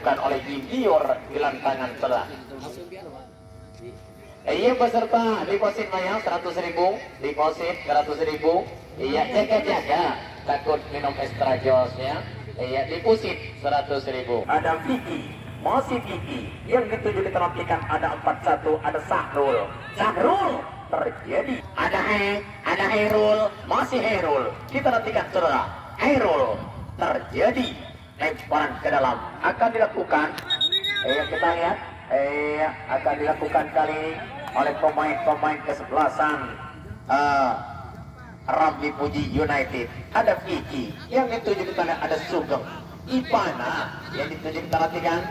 dilakukan oleh junior gelandangan saudara. Iya peserta deposit mayang 100.000, deposit 100.000. Iya jaga-jaga takut minum extra jos ya. Iya deposit 100.000. Ada Vicky, masih Vicky yang dituju diterapkan ada 41, ada Sahrul. Sahrul terjadi. Ada Herul, masih Herul. Kita nantikan saudara. Herul terjadi lemparan ke dalam akan dilakukan. Kita lihat. Akan dilakukan kali ini oleh pemain-pemain kesebelasan Rambi Puji United. Ada Vicky yang dituju di sana, ada Sugeng, Ipana yang dituju kita latihan.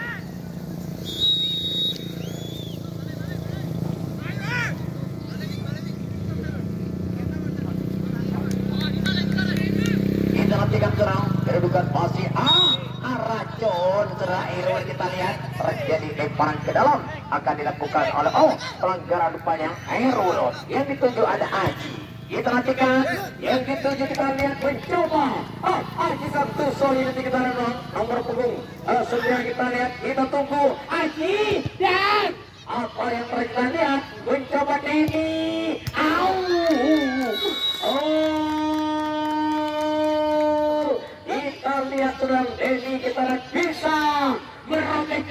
Kita latihan serang, kedudukan masih racun terakhir kita lihat terjadi lemparan ke dalam akan dilakukan oleh pelanggaran rupanya Herul yang dituju ada Aji. Kita nantikan yang dituju kita lihat mencoba Aji satu soli nanti kita lihat nomor punggung segera kita lihat kita tunggu Aji dan apa yang mereka lihat mencoba Denny. Kita lihat sedang Denny kita bisa merobek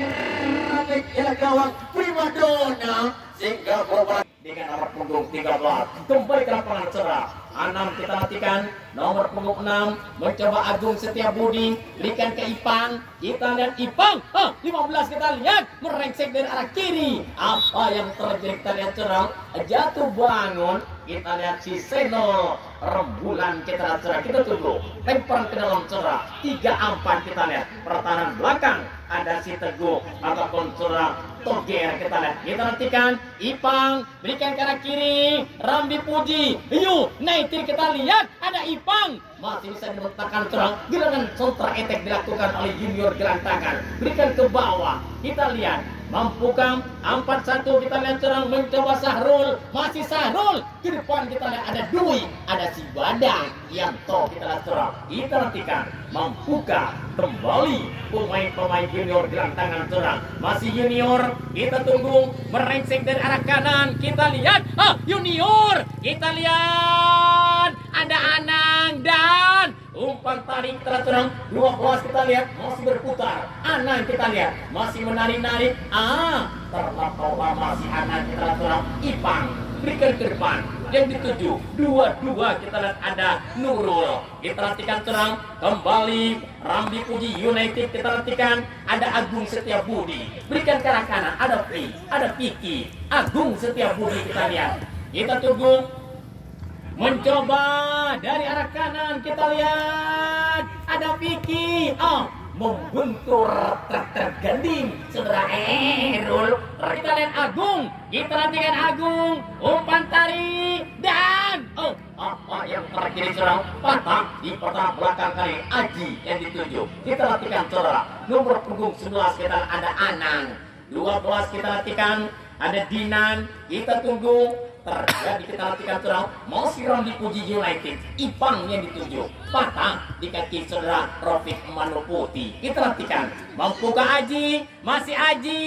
jalan gawang primadona sehingga berubah dengan nomor punggung 13 kembali ke lapangan cerah. 6 kita nantikan nomor punggung 6 mencoba Agung Setiabudi berikan ke Ipang. Kita lihat Ipang 15 kita lihat merengsek dari arah kiri. Apa yang terjadi kita lihat cerah jatuh bangun. Kita lihat si Seno rembulan kita lihat cerah. Kita tunggu lemparan ke dalam cerah 3-4 kita lihat pertahanan belakang ada si Teguh ataupun cerah Toger kita lihat. Kita nantikan Ipang berikan ke arah kiri Rambi Puji United kita lihat ada Ipang masih bisa diletakkan cerah. Gerakan kontra attack dilakukan oleh junior gelandangan berikan ke bawah. Kita lihat mampukah 4-1 kita lihat cerang mencoba Sahrul masih Sahrul ke depan kita lihat ada Dwi ada si Badang yang kita lihat cerang. Kita nantikan mampukah kembali pemain-pemain junior gelandangan cerang masih junior. Kita tunggu merengsek dari arah kanan. Kita lihat junior kita lihat ada Anang dan umpan tarik terang 12 kita lihat masih berputar. Anang kita lihat masih menarik-narik. Terlampau lama si Anang kita lihat terang. Ipang berikan ke depan yang dituju 2-2 kita lihat ada Nurul. Kita nantikan terang kembali Rambi Puji United. Kita nantikan ada Agung Setiabudi berikan ke arah kanan ada Vicky Agung Setiabudi kita lihat. Kita tunggu mencoba dari arah kanan kita lihat ada Vicky membentur terganding saudara Herul. Kita lihat Agung, kita nantikan Agung umpan tarik dan apa yang terjadi saudara patah di pertahanan belakang kali Aji yang dituju. Kita nantikan saudara nomor punggung 11 kita ada Anang 12 kita nantikan ada Dinan. Kita tunggu terjadi kita nantikan saudara masih Rambi Puji United. Ipang yang dituju patah di kaki saudara Rofik Manu Putih. Kita nantikan mampukah Aji masih Aji.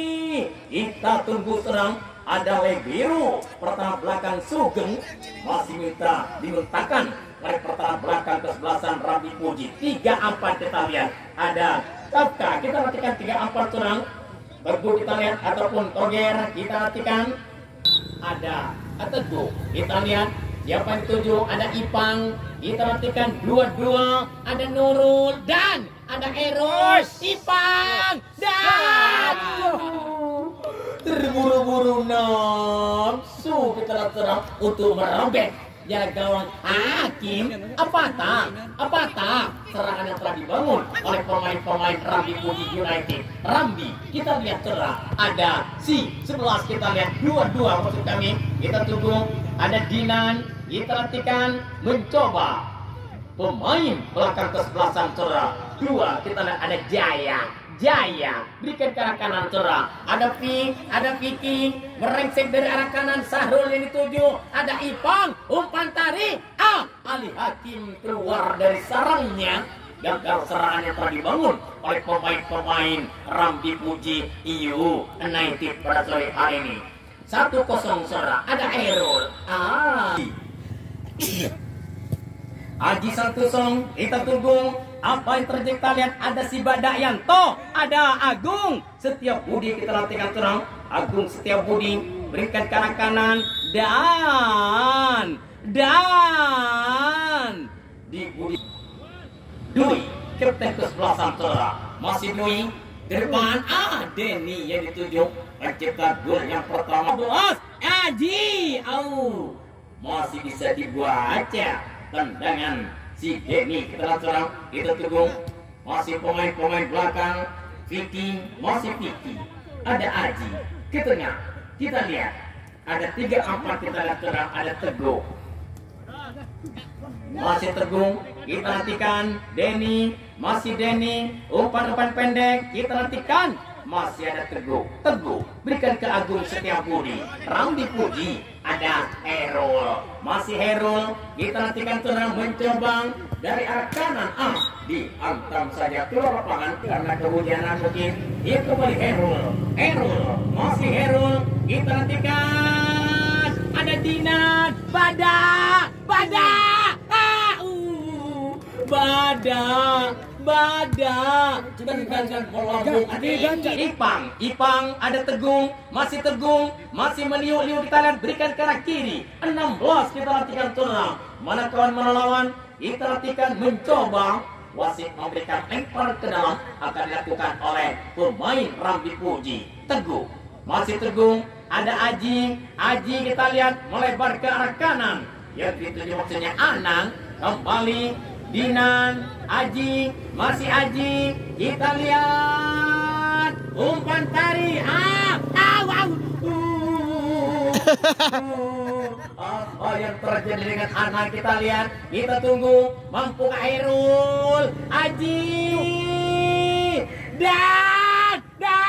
Kita tunggu saudara ada Lebiru pertahanan belakang Sugeng masih minta dimintakan oleh pertahanan belakang kesebelasan Rambi Puji 3-4 kita lihat ada Kafka. Kita nantikan 3-4 saudara Teguh kita lihat ataupun Toger. Kita nantikan ada Teguh. Kita lihat siapa yang dituju ada Ipang. Kita nantikan 2-2 ada Nurul dan ada Eros. Ipang dan terburu-buru nafsu kita lihat untuk merobek jalan gawang Hakim. Apatah serangan yang telah dibangun oleh pemain-pemain Rambi Puji United. Rambi kita lihat cerah ada si 11 kita lihat 2-2 maksud kami. Kita tunggu ada Dinan. Kita nantikan mencoba pemain belakang kesebelasan cerah 2 kita lihat ada Jaya berikan ke arah kanan cerah ada Vicky merengsek dari arah kanan Sahrul yang dituju ada Ipang umpan tarik Ali Hakim keluar dari sarangnya. gagal serangan yang telah dibangun oleh pemain-pemain Ramdi Puji United pada sore hari ini. 1-0 saudara. Ada Errol. Aji 1-0. Kita tunggu apa yang terjadi. Kita lihat ada si Badayanto, ada Agung Setiabudi. Kita latihkan terang. Agung Setiabudi berikan ke arah kanan dan di Budi Dwi, kapten ke-11 saudara. Masih Dwi ke depan. Denny yang dituju mencipta gol yang pertama. Bos Aji, masih bisa dibaca tendangan si Denny. Kita lihat kita tunggu masih pemain-pemain belakang. Vicky, masih Vicky. Ada Aji ke tengah. Kita lihat ada 3-4. Kita lihat terang ada Teguh. Masih Teguh. Kita nantikan Denny. Masih Denny. Umpan-umpan pendek. Kita nantikan masih ada Teguh. Teguh berikan ke Agung Setiabudi. Ramdi Puji. Ada Herul. Masih Herul. Kita nantikan terang mencoba dari arah kanan. Dihantam saja keluar lapangan karena kehujanan mungkin. Dia kembali Herul. Herul. Masih Herul. Kita nantikan ada Dinan. Bada tendangan melambung. Ipang ada Teguh. Masih Teguh. Masih meniup-niup. Kita lihat berikan ke arah kiri. 16 kita latihkan terang. Mana kawan melawan. Kita latihkan mencoba. Wasit memberikan lempar ke dalam. Akan dilakukan oleh pemain Ramdi Puji. Teguh. Masih Teguh. Ada Aji. Aji kita lihat melebar ke arah kanan. Yang dituju maksudnya Anang. Kembali Dinan. Aji. Masih Aji. Kita lihat umpan tari. Apa yang terjadi dengan Anang kita lihat. Kita tunggu. Mampukah Herul? Aji. Dan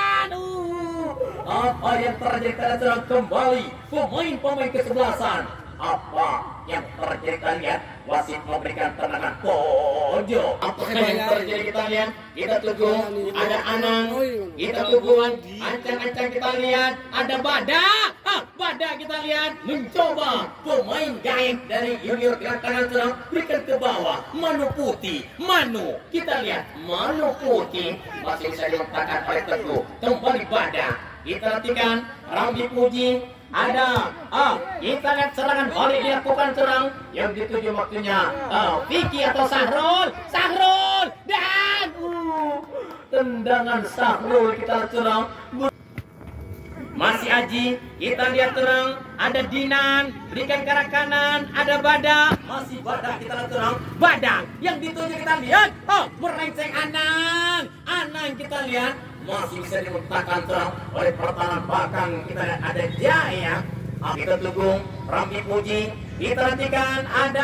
apa yang terjadi karena kembali pemain-pemain kesebelasan. Apa yang terjadi kita lihat. Wasit memberikan tendangan pojok. Apa yang terjadi kita lihat. Kita tunggu. Ada Anang. Kita tunggu. Ancang-ancang kita lihat. Ada Bada. Bada kita lihat mencoba. Pemain gaib dari junior tangan serang berikan ke bawah. Manu Putih. Manu. Kita lihat Manu Putih masih bisa diletakkan oleh Teguh. Kembali Bada. Kita nantikan Ramdi Puji. Ada kita lihat serangan balik dilakukan serang yang dituju waktunya Vicky atau Sahrul dan tendangan Sahrul kita serang. Masih Aji. Kita lihat terang ada Dinan berikan ke arah kanan. Ada Bada. Masih Bada kita lihat terang. Bada yang dituju kita lihat melenceng Anang kita lihat masih bisa diletakkan terang oleh pertahanan belakang. Kita lihat ada Jaya. Kita tunggu Ramdi Puji. Kita nantikan ada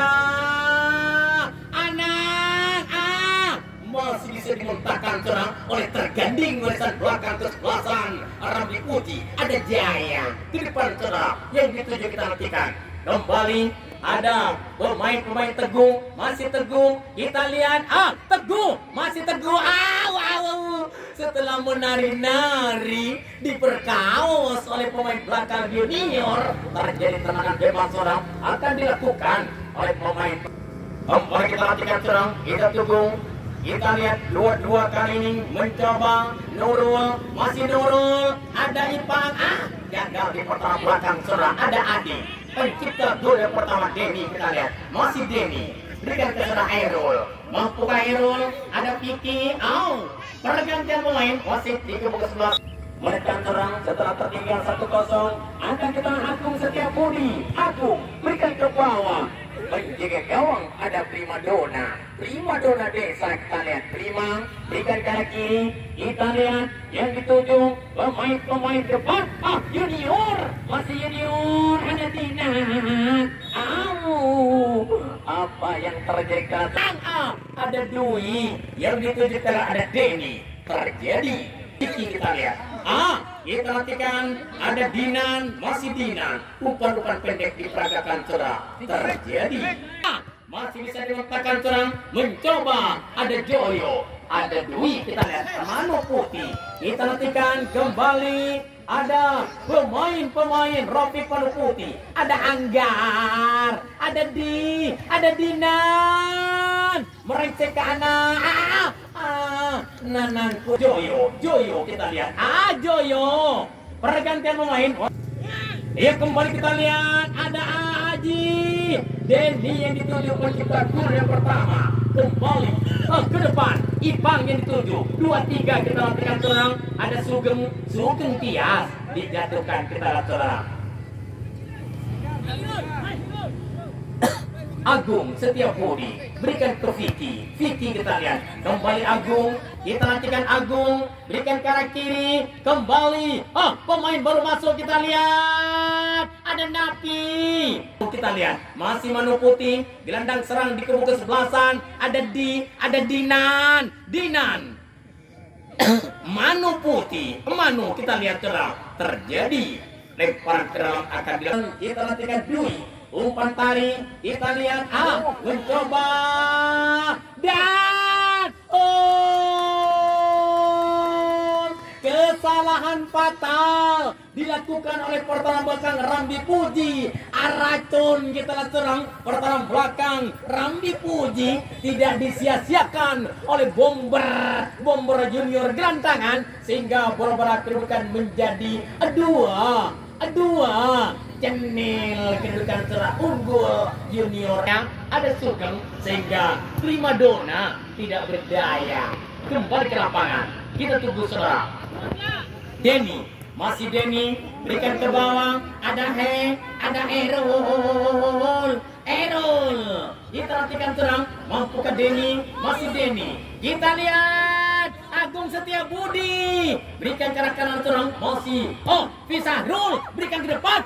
Anang. Masih bisa diletakkan terang oleh terganding barisan belakang kesebelasan Ramdi Puji. Ada Jaya di depan terang yang dituju kita nantikan. Kembali ada pemain-pemain Teguh. Masih Teguh. Kita lihat Teguh. Masih Teguh. Setelah menari-nari diperkaos oleh pemain belakang junior, terjadi tendangan bebas seorang akan dilakukan oleh pemain. Kembali kita nantikan serang. Kita tunggu. Kita lihat dua kali ini mencoba Nurul. Masih Nurul. Ada Ipang. Gagal di pertahanan belakang serang. Ada Adi. Pencipta gol yang pertama Denny. Kita lihat masih Denny berikan ke arah Herul. Mampukah Herul? Ada Vicky. Pergantian pemain wasit di kubu sebelah menekan serang setelah tertinggal 1-0. Akan kita Agung Setiabudi. Agung berikan ke bawah menjaga gawang. Ada Primadona desa. Kita lihat Prima berikan ke arah kiri. Kita lihat yang dituju pemain depan junior. Masih junior. Ada Tina. Apa yang terjadi? Ada Dwi yang dituju ke arah ada Denny. Terjadi kita lihat. Kita nantikan ada Dinan. Masih Dinan. Umpan-umpan pendek diperagakan cerah. Terjadi. masih bisa diletakkan serang, mencoba, ada Joyo, ada Dwi, kita lihat Mano Putih, kita nantikan kembali, ada pemain-pemain Rofi Mano Putih, ada Anggar, ada Dinan, merengsek ke anak, Nanangku, Joyo, kita lihat, Joyo, pergantian pemain. Ya kembali kita lihat ada Aji Dendi yang dituju pencipta gol yang pertama. Kembali ke depan Ipang yang dituju 2-3 kita latihan serang. Ada Sugeng Tias dijatuhkan kita serang. Agung Setiabudi berikan ke Vicky kita lihat kembali Agung, kita nantikan Agung berikan ke arah kiri kembali, pemain baru masuk kita lihat ada Napi, kita lihat masih Mano Putih gelandang serang di kubu kesebelasan ada Dinan Mano Putih, kita lihat terjadi lemparan ke dalam akan dilakukan, kita nantikan Dwi umpan tarik, kita lihat mencoba dan kesalahan fatal dilakukan oleh pertahanan belakang Ramdi Puji. Racun kita lihat serang pertahanan belakang Ramdi Puji tidak disia-siakan oleh bomber junior gelandangan sehingga bola-bola kedudukan menjadi dua Cenil kedudukan serang unggul juniornya ada Sugeng sehingga Primadona tidak berdaya. Kembali ke lapangan kita tunggu serang. Masih Denny berikan ke bawah ada Erol kita nantikan serang mampu ke masih Denny kita lihat Agung Setiabudi berikan ke arah kanan serang masih Fisahrul berikan ke depan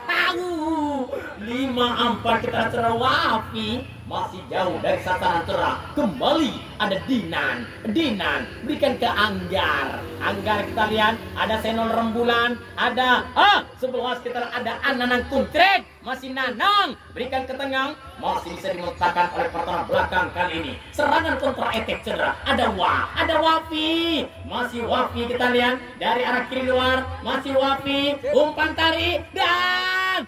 5-4 kita serang Wafi masih jauh dari sasaran serang kembali ada Dinan berikan ke Anggar kita lihat ada Senol Rembulan ada 11 kita ada Ananang Kuntret masih Nanang berikan ke tengah masih bisa diletakkan oleh pertahanan belakang kali ini serangan kontra attack cedera ada Wafi masih Wafi kita lihat dari arah kiri luar masih Wafi umpan tarik dan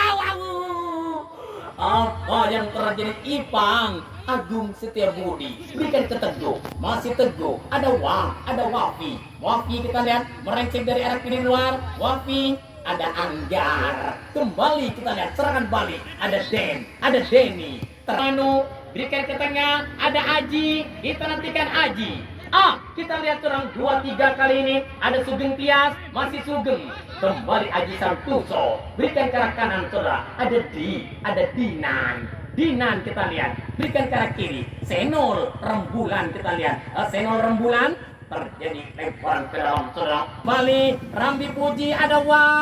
apa yang terjadi Ipang Agung Setiabudi berikan ke Teguh masih Teguh ada Wafi kita lihat merengsek dari arah kiri luar Wafi ada Anggar kembali kita lihat serangan balik ada Denny Terano berikan ke tengah ada Aji kita nantikan Aji kita lihat serang 2-3 kali ini ada Sugeng Tias masih Sugeng kembali Aji Santoso berikan ke arah kanan serang ada Dinan kita lihat berikan ke arah kiri Senol Rembulan kita lihat Senol Rembulan terjadi lemparan ke dalam serang Bali Ramdi Puji ada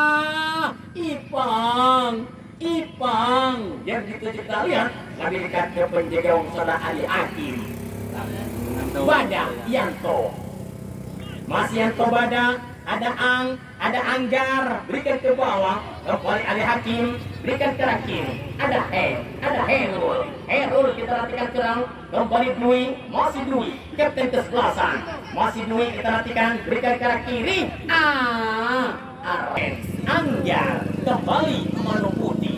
Ipang yang dituju kita lihat lebih dekat ke penjaga saudara Ali Hakim Bada Yanto masih Yanto Bada ada Anggar berikan ke bawah kembali Ali Hakim berikan ke kiri ada Herul kita nantikan serang kembali Dwi masih Dwi kapten kesebelasan masih Dwi kita nantikan berikan ke kiri Anggar kembali Mano Putih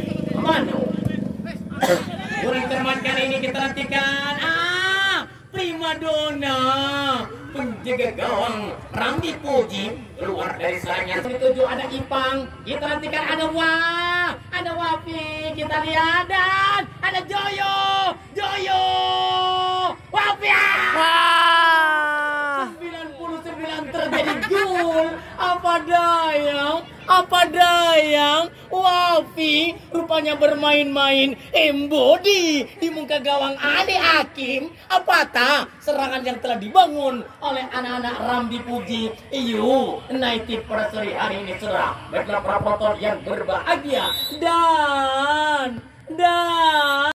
kurang cermat kali ini kita nantikan Primadona penjaga gawang Ramdi Puji keluar dari serangnya dituju ada Ipang kita nantikan ada Wafi kita lihat dan ada Joyo Wafi 99 terjadi gol apa dayang Wafi rupanya bermain-main embody di muka gawang Ali Hakim apatah serangan yang telah dibangun oleh anak-anak Ramdi Puji United pada sore hari ini serang baiklah para penonton yang berbahagia dan